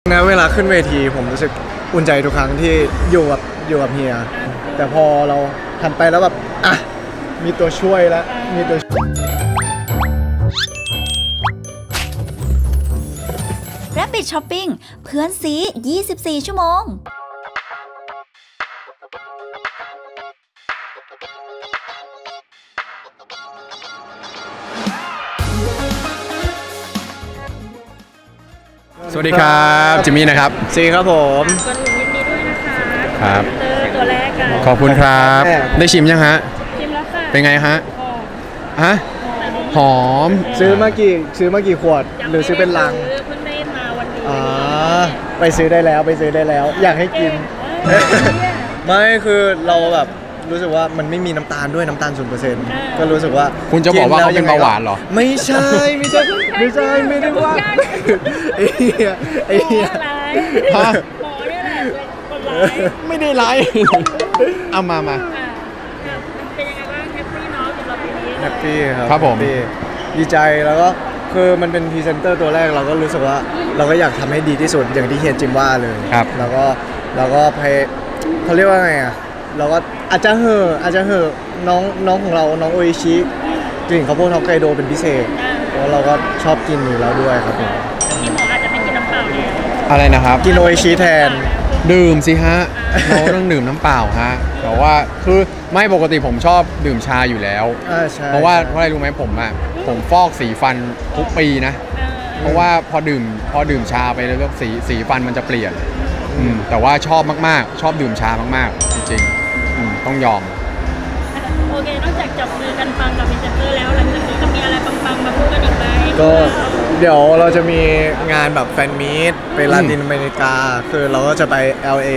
นะเวลาขึ้นเวทีผมรู้สึกอุ่นใจทุกครั้งที่อยู่กับเฮียแต่พอเราหันไปแล้วแบบอ่ะมีตัวช่วยแล้วมีตัว Rabbit Shopping เพื่อนซี24 ชั่วโมงสวัสดีครับจิมมี่นะครับซีครับผมก่อนอื่นยินดีด้วยนะคะครับตัวแรกกันขอบคุณครับได้ชิมยังฮะชิมแล้วค่ะเป็นไงฮะหอมซื้อมากี่ขวดหรือซื้อเป็นลังเพิ่งได้มาวันนี้ไปซื้อได้แล้วอยากให้กินไม่คือเราแบบรู้สึกว่ามันไม่มีน้ำตาลด้วยน้ำตาล 0% ก็รู้สึกว่าคุณจะบอกว่าเขาเป็นเบาหวานเหรอไม่ใช่ไม่ได้ว่าไอ้เหี้ยหมอเนี่ยแหละคนร้ายไม่ได้ร้ายเอามาเป็นยังไงบ้างแฮปปี้เนาะสำหรับปีนี้แฮปปี้ครับผมดีใจแล้วก็คือมันเป็นพรีเซนเตอร์ตัวแรกเราก็รู้สึกว่าเราก็อยากทำให้ดีที่สุดอย่างที่เฮียจิมว่าเลยครับแล้วก็เขาเรียกว่าไงอ่ะเราก็อาจจะเหอะน้องของเราน้องโออิชิกลิ่นข้าวโพดฮอกไกโดเป็นพิเศษเพราะเราก็ชอบกินอยู่แล้วด้วยครับผมทีหมออาจจะไม่กินน้ำเปล่าแล้วอะไรนะครับกินโออิชิแทนดื่มสิฮะเราต้องดื่มน้ำเปล่าฮะแต่ว่าคือไม่ปกติผมชอบดื่มชาอยู่แล้วเพราะว่าอะไรรู้ไหมผมฟอกสีฟันทุกปีนะเพราะว่าพอดื่มชาไปแล้วสีฟันมันจะเปลี่ยนแต่ว่าชอบมากๆชอบดื่มชามากๆจริงๆต้องยอมโอเคนอกจากจับมือกันฟังกับพรีเซนเตอร์แล้วหลังจากนี้จะมีอะไรปังๆมาพูดกันอีกไหมก็เดี๋ยวเราจะมีงานแบบแฟนมีตไปลาตินอเมริกาคือเราก็จะไป LA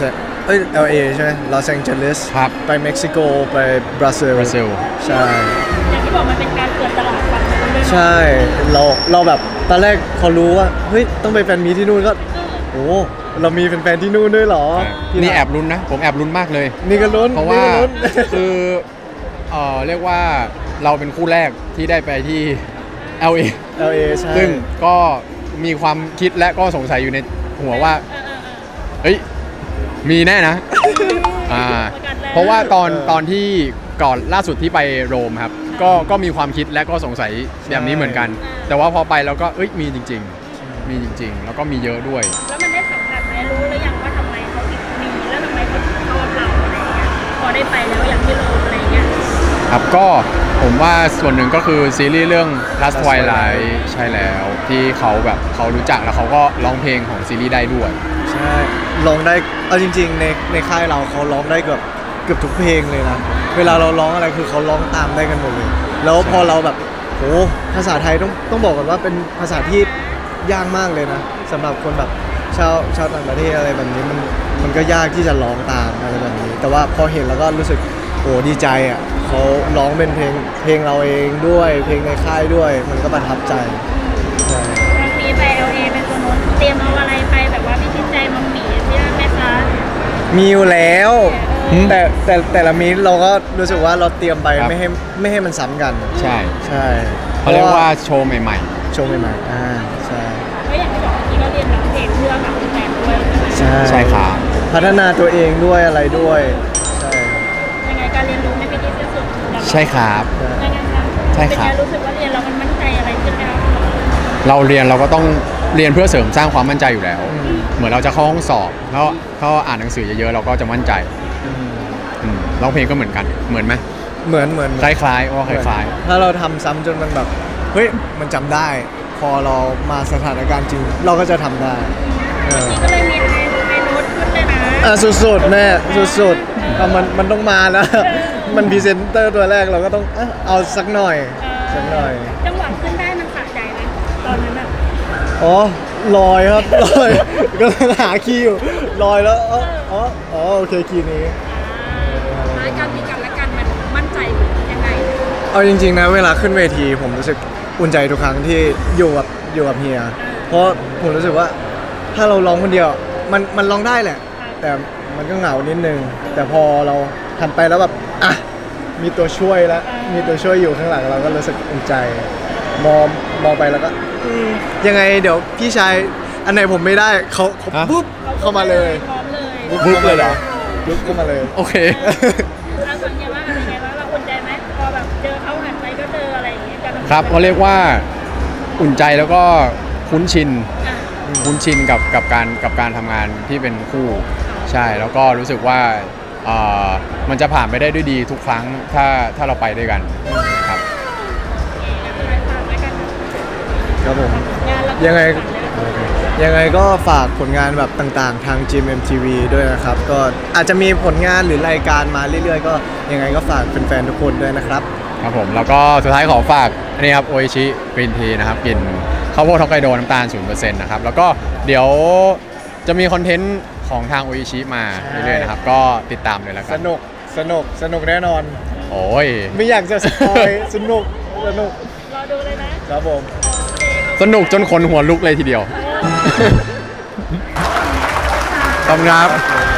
LA ใช่ไหมลอสแองเจลิสไปเม็กซิโกไปบราซิลใช่อย่างที่บอกมันเป็นการเปิดตลาดฟังใช่เราแบบตอนแรกเขารู้ว่าเฮ้ยต้องไปแฟนมีตที่นู่นก็โอ้เรามีแฟนๆที่นู่นด้วยเหรอนี่แอบลุ้นนะผมแอบลุ้นมากเลยนี่ก็ลุ้นเพราะว่าคือเรียกว่าเราเป็นคู่แรกที่ได้ไปที่ LA ใช่ซึ่งก็มีความคิดและก็สงสัยอยู่ในหัวว่าเฮ้ยมีแน่นะเพราะว่าตอนที่ก่อนล่าสุดที่ไปโรมครับก็มีความคิดและก็สงสัยแบบนี้เหมือนกันแต่ว่าพอไปแล้วก็มีจริงๆแล้วก็มีเยอะด้วยแล้วมันได้สัมผัสไหมรู้หรือยังว่าทำไมเขาถึงมีแล้วทำไมเขาถึงชอบเราอะไรเงี้ยพอได้ไปแล้วอย่างที่โรมอะไรเงี้ยครับก็ผมว่าส่วนหนึ่งก็คือซีรีส์เรื่อง Last Twilight ใช่แล้วที่เขารู้จักแล้วเขาก็ร้องเพลงของซีรีส์ได้ด้วยใช่ร้องได้เอาจริงๆในค่ายเราเขาร้องได้เกือบทุกเพลงเลยนะเวลาเราร้องอะไรคือเขาร้องตามได้กันหมดเลยแล้วพอเราแบบโหภาษาไทยต้องบอกก่อนว่าเป็นภาษาที่ยากมากเลยนะสำหรับคนแบบชาวต่างประเทศอะไรแบบนี้มันก็ยากที่จะร้องตามอะไรแบบนี้แต่ว่าพอเห็นแล้วก็รู้สึกโอ้ดีใจอ่ะเขาร้องเป็นเพลงเราเองด้วยเพลงในค่ายด้วยมันก็ประทับใจครั้งนี้ไป LA เป็นตัวนู้นเตรียมเอาอะไรไปแบบว่าพิชิตใจมัมมี่ที่นั่นไหมคะมีอยู่แล้วแต่ละมีเราก็รู้สึกว่าเราเตรียมไปไม่ให้มันซ้ำกันใช่เขาเรียกว่าโชว์ใหม่ใช่ก็อย่างที่บอกเมื่อกี้ก็เรียนร้องเพลงเพื่อกับแฟนด้วยใช่ครับพัฒนาตัวเองด้วยอะไรด้วยใช่ยังไงการเรียนรู้ไม่เป็นที่สุดใช่ครับยังไงคะใช่ครับเป็นไงรู้สึกว่าเรียนแล้วมันมั่นใจอะไรขึ้นไหมครับเราเรียนเราก็ต้องเรียนเพื่อเสริมสร้างความมั่นใจอยู่แล้วเหมือนเราจะเข้าห้องสอบแล้วเขาอ่านหนังสือเยอะๆเราก็จะมั่นใจร้องเพลงก็เหมือนกันเหมือนไหมเหมือนคล้ายๆว่าคล้ายๆถ้าเราทำซ้ำจนมันแบบเฮ้ยมันจำได้พอเรามาสถานการณ์จริงเราก็จะทำได้ก็เลยมีเมนูขึ้นเลยนะสุดๆแม่สุดๆมันต้องมาแล้วมันพรีเซนเตอร์ตัวแรกเราก็ต้องเอาสักหน่อยจังหวะขึ้นได้มันสะใจไหมตอนนั้นอ่ะลอยครับลอยก็หาคีย์อยู่ลอยแล้วโอเคคีย์นี้การมีกันและกันมันมั่นใจยังไงเอาจริงๆนะเวลาขึ้นเวทีผมรู้สึกอุ่นใจทุกครั้งที่อยู่กับเฮียเพราะผมรู้สึกว่าถ้าเราร้องคนเดียวมันร้องได้แหละแต่มันก็เหงานิดนึงแต่พอเราหันไปแล้วแบบอ่ะมีตัวช่วยแล้วมีตัวช่วยอยู่ข้างหลังเราก็รู้สึกอุ่นใจมองไปแล้วก็ยังไงเดี๋ยวพี่ชายอันไหนผมไม่ได้เขาปุ๊บเข้ามาเลยพร้อมเลยบุ๊บเลยเหรอปุ๊บเข้ามาเลยโอเคเราส่วนใหญ่ว่าอะไรไงว่าเราอุ่นใจไหมพอแบบเจอเขาหันไปก็เจออะไรอย่างเงี้ยกันครับเขาเรียกว่าอุ่นใจแล้วก็คุ้นชินกับการทำงานที่เป็นคู่ใช่แล้วก็รู้สึกว่ามันจะผ่านไปได้ด้วยดีทุกครั้งถ้าเราไปด้วยกันครับครับผมยังไงก็ฝากผลงานแบบต่างๆทาง GMMTV ด้วยนะครับก็อาจจะมีผลงานหรือรายการมาเรื่อยๆก็ยังไงก็ฝากแฟนๆทุกคนด้วยนะครับครับผมแล้วก็สุดท้ายขอฝากอันนี้ครับโออิชิกรีนทีนะครับกินข้าวโพดฮอกไกโดน้ำตาล 0% นะครับแล้วก็เดี๋ยวจะมีคอนเทนต์ของทางโออิชิมาเรื่อยๆนะครับก็ติดตามเลยแล้วกันสนุกแน่นอนโอ้ยไม่อยากจะสปอยสนุกรอดูเลยนะครับผมสนุกจนขนหัวลุกเลยทีเดียวขอบคุณครับ